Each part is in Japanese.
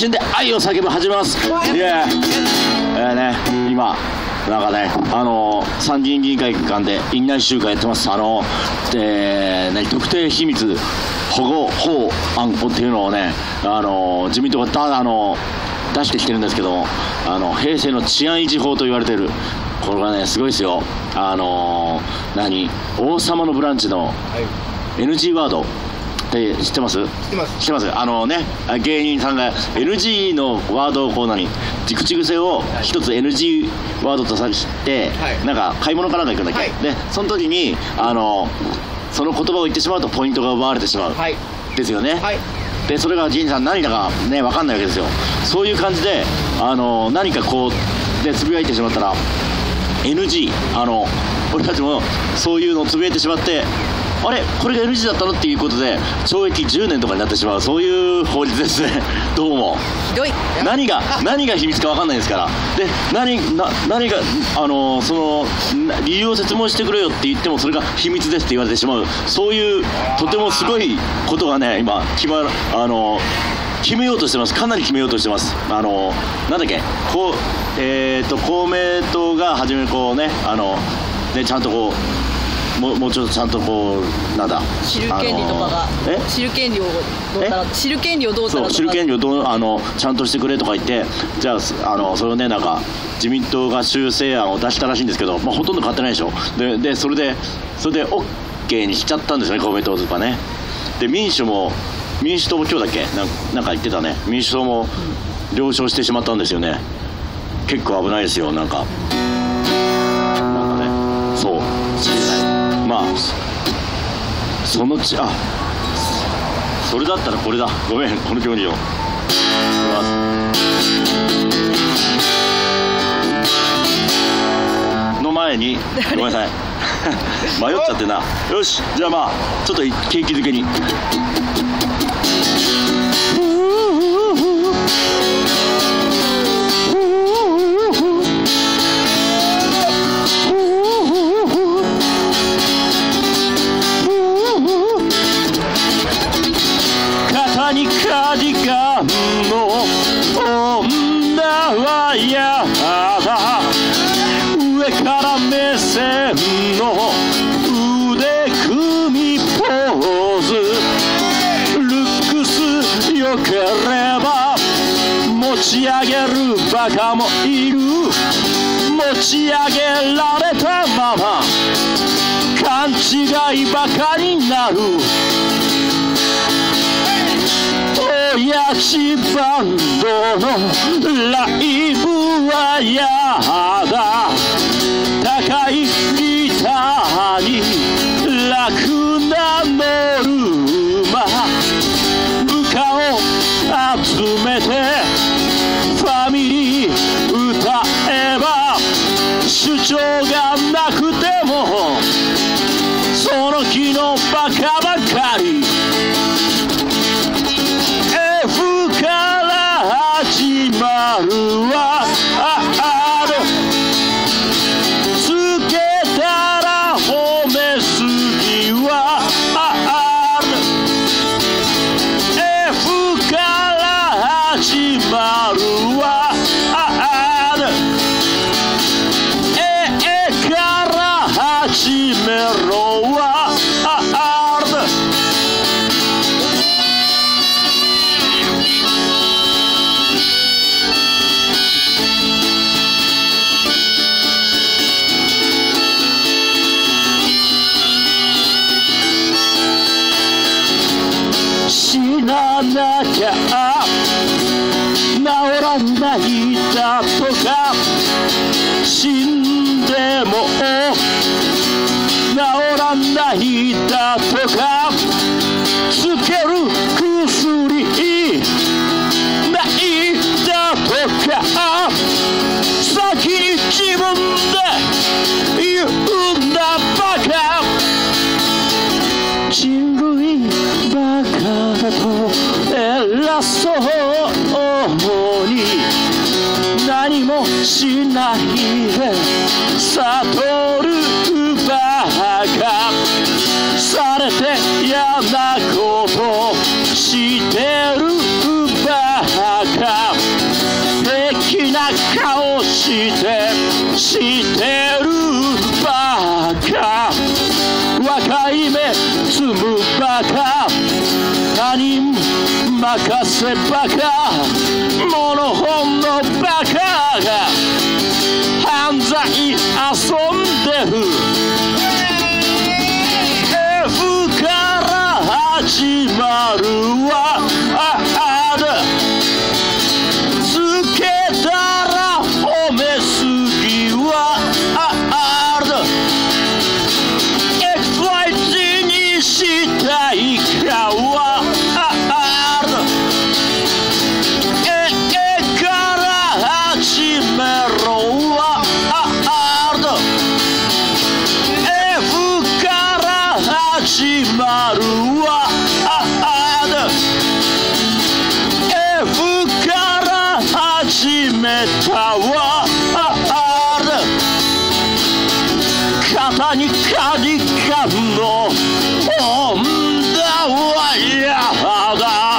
瞬で愛を叫ぶ始めます。いやね、今なんかね、参議院議員会館で院内集会やってます。特定秘密保護法案っていうのをね、自民党が出してきてるんですけども、平成の治安維持法と言われてる、これがねすごいですよ。王様のブランチの NG ワードって知ってます？知ってます。知ってます。芸人さんが NG のワードを口癖を一つ NG ワードとさして、なんか買い物かなんか行くんだっけ、でその時にその言葉を言ってしまうとポイントが奪われてしまう、ですよね。でそれが芸人さん何だかね分かんないわけですよ。そういう感じで何かこうでつぶやいてしまったら NG、俺たちもそういうのをつぶやいてしまって、あれこれが NG だったのっていうことで懲役10年とかになってしまう、そういう法律ですね。どうもひどい。 何が秘密か分かんないですから。で何がその理由を説明してくれよって言ってもそれが秘密ですって言われてしまう、そういうとてもすごいことがね今決めようとしてます。かなり決めようとしてます。なんだっけ、公明党が初めこうねちゃんとこうもうちょっとちゃんとこうなんだ、 知る権利とかが知る権利をどうたら、知る権利をどうたらとか、 知る権利をちゃんとしてくれとか言って、じゃあそれをねなんか自民党が修正案を出したらしいんですけど、ほとんど変わってないでしょ。でそれで OK にしちゃったんですよね、公明党とかね。で民主党も今日だっけなんか言ってたね、民主党も了承してしまったんですよね。結構危ないですよ。なんかね、そうそれだったらこれだ。ごめん、この競技をの前にごめんなさい迷っちゃってな。よし、じゃあちょっと景気づけに肩にカーディガンの女はやだ、上から目線の腕組みポーズ、ルックス良ければ持ち上げるバカもいる、持ち上げられたまま勘違いばかりなる、親父バンドのライブはやだ、高いギターに楽なノルマ、部下を集めてファミリー歌えば主張がなくてもその日のバカばかり、F から始まるはR、つけたら褒めすぎはR、 F から始まるはR、 A から始めろはR。死ななきゃ治らないだとか、死んでも治らないだとか、つける薬ないだとか、先に自分で言うんだバカ、人類バカだと偉そうに何もしないで悟るバカ、されて嫌なことしてるバカ、 バカせバカモノホンのバカが犯罪遊んでる F から始まるわつけたら褒めすぎはXYZ にしたいかは始めろはF から始まるわF から始めたわ肩にカニカンの女はやだ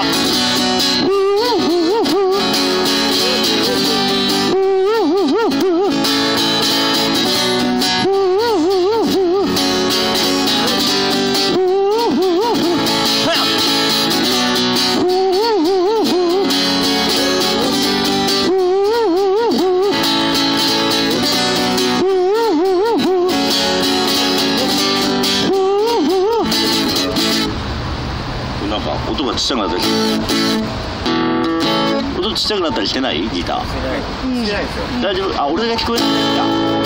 なんか音がちっちゃくなったり音ちっちゃくなったりしてないギターしてないですよ大丈夫あ俺が聞こえないんだ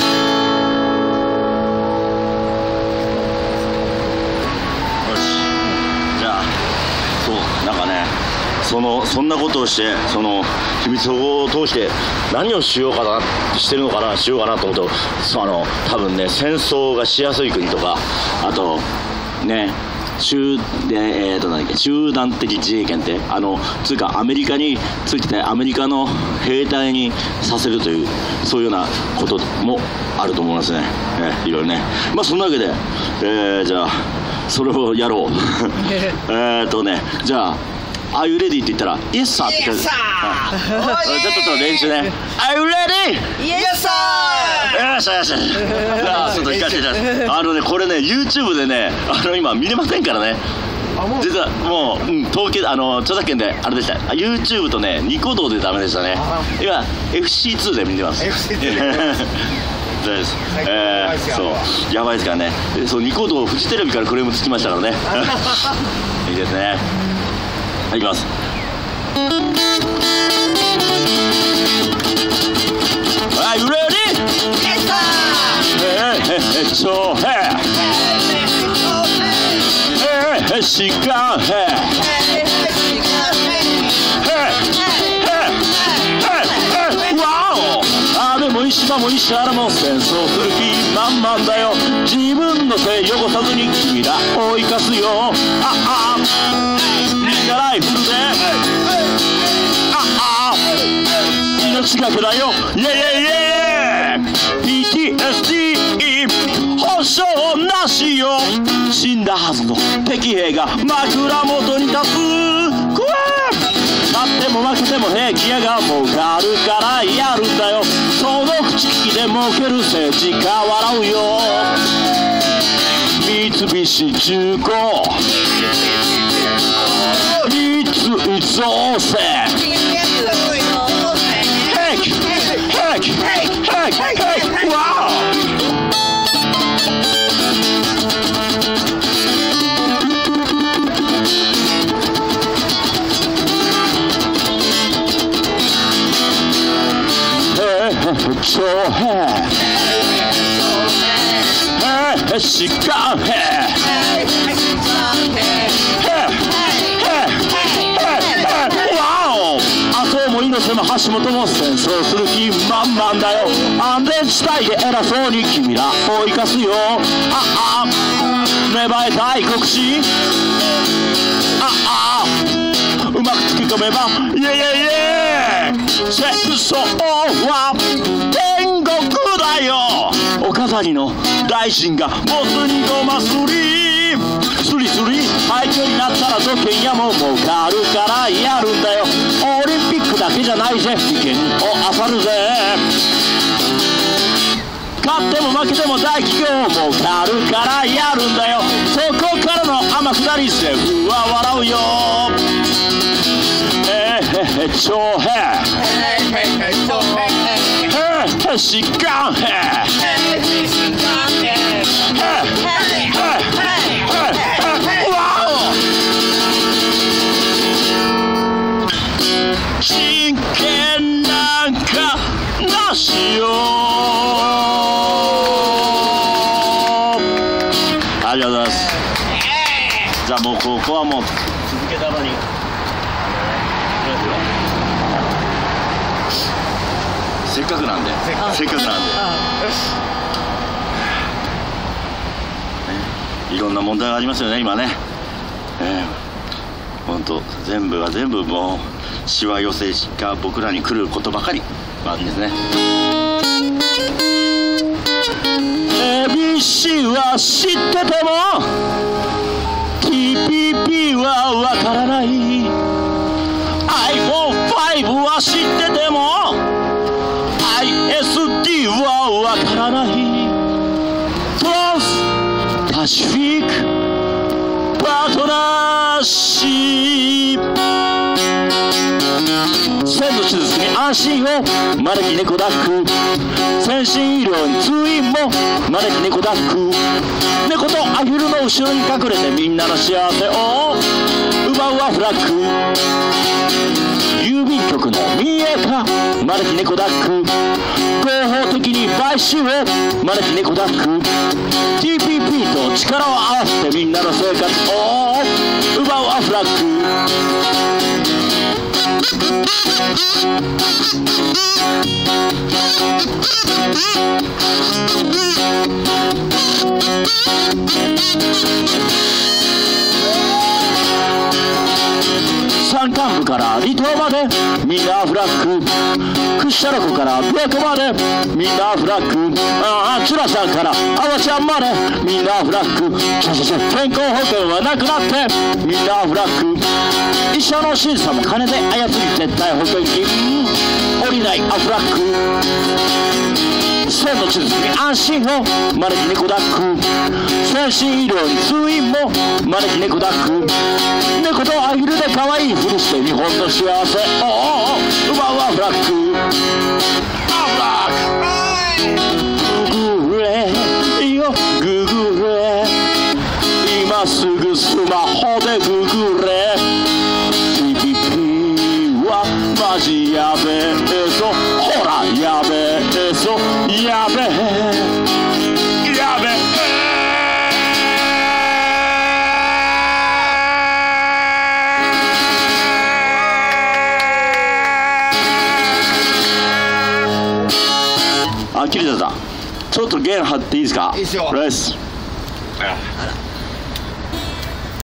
よしじゃあそうなんかねそんなことをしてその秘密保護を通して何をしようかなしてるのかなしようかなと思うと多分ね戦争がしやすい国とかあとね集団的自衛権ってつうかアメリカについててアメリカの兵隊にさせるというそういうようなこともあると思いますね、いろいろねまあそんなわけで、じゃあそれをやろうじゃあAre you ready? って言ったら Yes sir って言ってちょっと練習ね Are you ready? Yes sir よしよしじゃあちょっと行かせていただきますこれね YouTube でね今見れませんからね実はもう、統計著作権であれでした YouTube とねニコ動でダメでしたね今 FC2 で見てます FC2 そうです、そうやばいですからねそうニコ動フジテレビからクレームつきましたからねいいですねはい、いきます。Are you ready? Yes sir 超ヘシカンヘワオ安倍も石破も石原も戦争する気満々だよ自分の手汚さずに君ら追いかすよライフルで命がけだよイエイイエイイエイ PTSD 保証なしよ死んだはずの敵兵が枕元に立つ勝っても負けても平気やが儲かるからやるんだよその口利きで儲ける政治家笑うよ三菱重工It's all set. Heck! Heck! Heck! Heck! Wow! It's all head. Hey, she got hair.命も橋本も戦争する気満々だよ安全地帯で偉そうに君ら追いかすよ芽生えた愛国心うまく突き込めばイエイイエイ戦争は天国だよお飾りの大臣がボスにごますりスリスリ廃墟になったら土建屋も儲かるからやるんだよオリンピックだけじゃないぜ意見を漁るぜ勝っても負けても大企業儲かるからやるんだよそこからの天下り政府は笑うよへちょへへしがんへわお真剣なんかなしよありがとうございます。じゃあもうここはもう続けた場にせっかくなんでいろんな問題がありますよね今ね。本当全部が全部もうしわ寄せが僕らに来ることばかりなんですね。ABC は知ってても TPP はわからない。 iPhone5 は知ってても ISD はわからない。トランスパシフィックパートナーシップ鮮度手術に安心を招き猫ダック先進医療に通院も招き猫ダック猫とアヒルの後ろに隠れてみんなの幸せを奪うはフラッグ郵便局の民営化招き猫ダック合法的に買収を招き猫ダック TPP と力を合わせてみんなの生活を奪うはフラッグ山間部から離島までみんなフラッグ屈斜路湖から琵琶湖までみんなフラッグチュラさんからアワちゃんまでみんなフラッグ健康保険はなくなってみんなフラッグ医者の審査も金で操り絶対保険金降りないアフラッグ鮮度手術に安心を招き猫ダック先進医療に通院も招き猫ダック猫とアヒルで可愛いふりして日本の幸せを奪うはフラッグアフラッグググれよググれ今すぐスマホでググれ TPP はマジやべえぞほらやべえぞやべえやべえ桐田さんちょっと弦張っていいですか。 いいっすよ。 レス